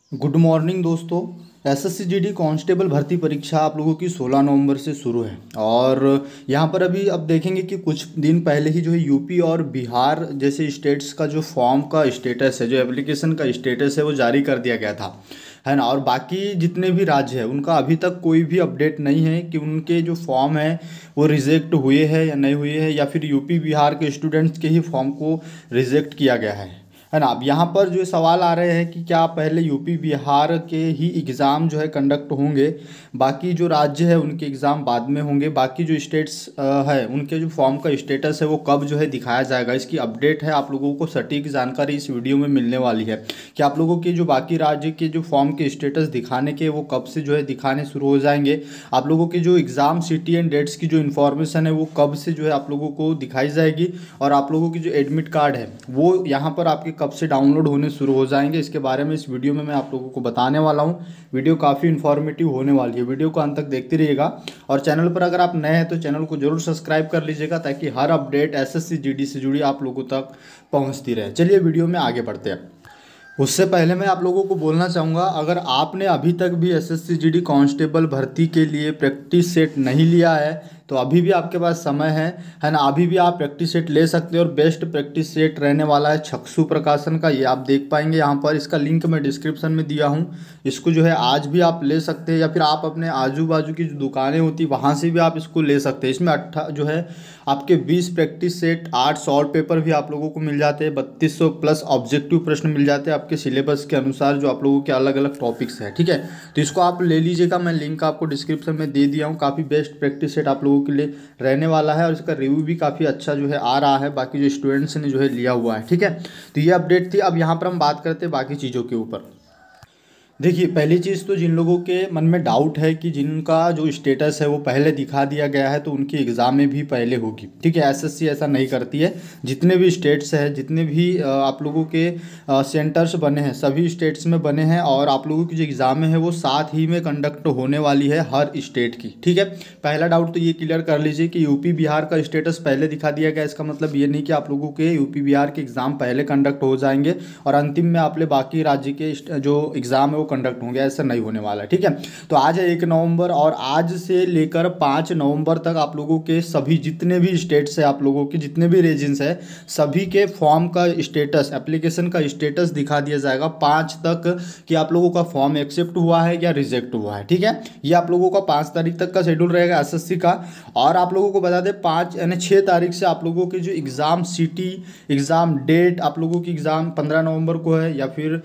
Good morning दोस्तों। SSC GD constable भर्ती परीक्षा आप लोगों की 16 नवंबर से शुरू है और यहाँ पर अभी अब देखेंगे कि कुछ दिन पहले ही जो है यूपी और बिहार जैसे स्टेट्स का जो फॉर्म का स्टेटस है, जो एप्लीकेशन का स्टेटस है, वो जारी कर दिया गया था, है ना। और बाकी जितने भी राज्य हैं उनका अभी तक कोई भी अपडेट नहीं है कि उनके जो फॉर्म है वो रिजेक्ट हुए हैं या नहीं हुए हैं, या फिर यूपी बिहार के स्टूडेंट्स के ही फॉर्म को रिजेक्ट किया गया है ना। अब यहाँ पर जो सवाल आ रहे हैं कि क्या पहले यूपी बिहार के ही एग्ज़ाम जो है कंडक्ट होंगे, बाकी जो राज्य है उनके एग्ज़ाम बाद में होंगे, बाकी जो स्टेट्स है उनके जो फॉर्म का स्टेटस है वो कब जो है दिखाया जाएगा, इसकी अपडेट है आप लोगों को सटीक जानकारी इस वीडियो में मिलने वाली है कि आप लोगों के जो बाकी राज्य के जो फॉर्म के स्टेटस दिखाने के वो कब से जो है दिखाने शुरू हो जाएंगे, आप लोगों के जो एग्ज़ाम सिटी एंड डेट्स की जो इन्फॉर्मेशन है वो कब से जो है आप लोगों को दिखाई जाएगी, और आप लोगों की जो एडमिट कार्ड है वो यहाँ पर आपके कब से डाउनलोड होने शुरू हो जाएंगे, इसके बारे में इस वीडियो में मैं आप लोगों को बताने वाला हूँ। वीडियो काफ़ी इन्फॉर्मेटिव होने वाली है, वीडियो को अंत तक देखते रहिएगा। और चैनल पर अगर आप नए हैं तो चैनल को जरूर सब्सक्राइब कर लीजिएगा ताकि हर अपडेट एसएससी जीडी से जुड़ी आप लोगों तक पहुँचती रहे। चलिए वीडियो में आगे बढ़ते हैं। उससे पहले मैं आप लोगों को बोलना चाहूँगा, अगर आपने अभी तक भी एसएससी जीडी कांस्टेबल भर्ती के लिए प्रैक्टिस सेट नहीं लिया है तो अभी भी आपके पास समय है ना। अभी भी आप प्रैक्टिस सेट ले सकते हैं और बेस्ट प्रैक्टिस सेट रहने वाला है छक्षु प्रकाशन का, ये आप देख पाएंगे यहाँ पर। इसका लिंक मैं डिस्क्रिप्शन में दिया हूँ, इसको जो है आज भी आप ले सकते हैं, या फिर आप अपने आजू बाजू की जो दुकानें होती वहाँ से भी आप इसको ले सकते हैं। इसमें जो है आपके 20 प्रैक्टिस सेट, 8 सॉल्व पेपर भी आप लोगों को मिल जाते हैं, 3200 प्लस ऑब्जेक्टिव प्रश्न मिल जाते हैं आपके सिलेबस के अनुसार जो आप लोगों के अलग अलग टॉपिक्स हैं, ठीक है। तो इसको आप ले लीजिएगा, मैं लिंक आपको डिस्क्रिप्शन में दे दिया हूँ। काफ़ी बेस्ट प्रैक्टिस सेट आप लोगों के लिए रहने वाला है और इसका रिव्यू भी काफ़ी अच्छा जो है आ रहा है बाकी जो स्टूडेंट्स ने जो है लिया हुआ है, ठीक है। तो ये अपडेट थी। अब यहाँ पर हम बात करते हैं बाकी चीज़ों के ऊपर। देखिए, पहली चीज़ तो जिन लोगों के मन में डाउट है कि जिनका जो स्टेटस है वो पहले दिखा दिया गया है तो उनकी एग्ज़ाम में भी पहले होगी, ठीक है। एसएससी ऐसा नहीं करती है। जितने भी स्टेट्स हैं, जितने भी आप लोगों के सेंटर्स बने हैं, सभी स्टेट्स में बने हैं और आप लोगों की जो एग्ज़ाम है वो साथ ही में कंडक्ट होने वाली है हर स्टेट की, ठीक है। पहला डाउट तो ये क्लियर कर लीजिए कि यूपी बिहार का स्टेटस पहले दिखा दिया गया, इसका मतलब ये नहीं कि आप लोगों के यूपी बिहार के एग्ज़ाम पहले कंडक्ट हो जाएंगे और अंतिम में आप बाकी राज्य के जो एग्ज़ाम है वो कंडक्ट होंगे, ऐसा नहीं होने वाला है, ठीक है। तो आज है 1 नवंबर और आज से लेकर 5 नवंबर तक आप लोगों के सभी जितने भी स्टेट्स है, आप लोगों के जितने भी रीजन्स है, सभी के फॉर्म का स्टेटस, एप्लीकेशन का स्टेटस दिखा दिया जाएगा 5 तक कि आप लोगों का फॉर्म एक्सेप्ट हुआ है या रिजेक्ट हुआ है, ठीक है। ये आप लोगों का 5 तारीख तक का शेड्यूल रहेगा एसएससी का। और आप लोगों को बता दें 5 यानी 6 तारीख से आप लोगों के जो एग्ज़ाम सिटी, एग्ज़ाम डेट, आप लोगों की एग्ज़ाम 15 नवंबर को है या फिर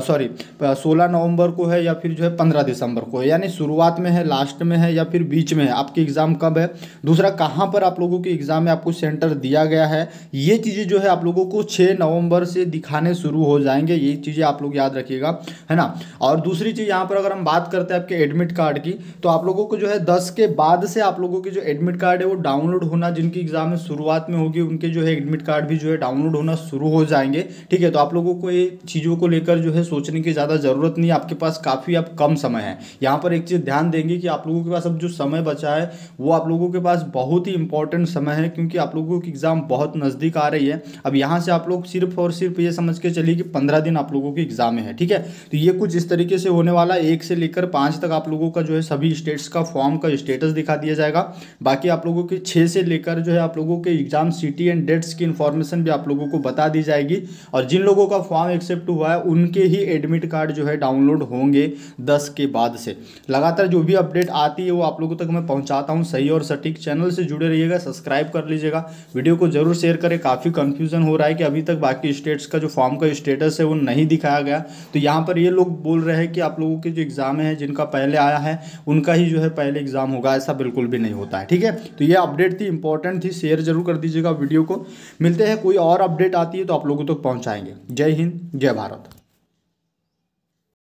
16 नवंबर को है या फिर जो है 15 दिसंबर को है, यानी शुरुआत में है, लास्ट में है या फिर बीच में है, आपकी एग्ज़ाम कब है, दूसरा कहाँ पर आप लोगों की एग्ज़ाम में आपको सेंटर दिया गया है, ये चीज़ें जो है आप लोगों को 6 नवंबर से दिखाने शुरू हो जाएंगे। ये चीज़ें आप लोग याद रखिएगा, है ना। और दूसरी चीज़ यहाँ पर अगर हम बात करते हैं आपके एडमिट कार्ड की, तो आप लोगों को जो है 10 के बाद से आप लोगों की जो एडमिट कार्ड है वो डाउनलोड होना, जिनकी एग्ज़ाम में शुरुआत में होगी उनके जो है एडमिट कार्ड भी जो है डाउनलोड होना शुरू हो जाएंगे, ठीक है। तो आप लोगों को ये चीज़ों को लेकर जो है सोचने की ज़्यादा ज़रूरत नहीं है, आपके पास काफ़ी अब कम समय है। यहाँ पर एक चीज़ ध्यान देंगे कि आप लोगों के पास अब जो समय बचा है वो आप लोगों के पास बहुत ही इंपॉर्टेंट समय है, क्योंकि आप लोगों की एग्ज़ाम बहुत नज़दीक आ रही है। अब यहाँ से आप लोग सिर्फ और सिर्फ ये समझ के चलिए कि 15 दिन आप लोगों की एग्ज़ाम है, ठीक है। तो ये कुछ इस तरीके से होने वाला है। 1 से लेकर 5 तक आप लोगों का जो है सभी स्टेट्स का फॉर्म का स्टेटस दिखा दिया जाएगा। बाकी आप लोगों के 6 से लेकर जो है आप लोगों के एग्ज़ाम सिटी एंड डेट्स की इन्फॉर्मेशन भी आप लोगों को बता दी जाएगी। और जिन लोगों का फॉर्म एक्सेप्ट हुआ है उनके ही एडमिट कार्ड जो है डाउनलोड होंगे 10 के बाद से। लगातार जो भी अपडेट आती है वो आप लोगों तक मैं पहुंचाता हूं सही और सटीक। चैनल से जुड़े रहिएगा, सब्सक्राइब कर लीजिएगा, वीडियो को जरूर शेयर करें। काफ़ी कंफ्यूजन हो रहा है कि अभी तक बाकी स्टेट्स का जो फॉर्म का स्टेटस है वो नहीं दिखाया गया। तो यहाँ पर ये लोग बोल रहे हैं कि आप लोगों के जो एग्ज़ाम है जिनका पहले आया है उनका ही जो है पहले एग्ज़ाम होगा, ऐसा बिल्कुल भी नहीं होता है, ठीक है। तो ये अपडेट थी, इंपॉर्टेंट थी, शेयर जरूर कर दीजिएगा वीडियो को। मिलते हैं, कोई और अपडेट आती है तो आप लोगों तक पहुँचाएंगे। जय हिंद, जय भारत।